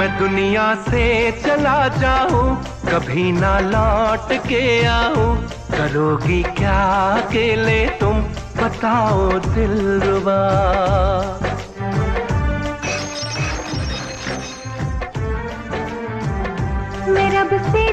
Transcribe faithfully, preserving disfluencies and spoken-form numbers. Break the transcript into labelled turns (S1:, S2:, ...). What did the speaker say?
S1: मैं दुनिया से चला जाऊं, कभी ना लौट के आऊं, करोगी क्या अकेले तुम, बताओ दिलरुबा।
S2: मैं रब से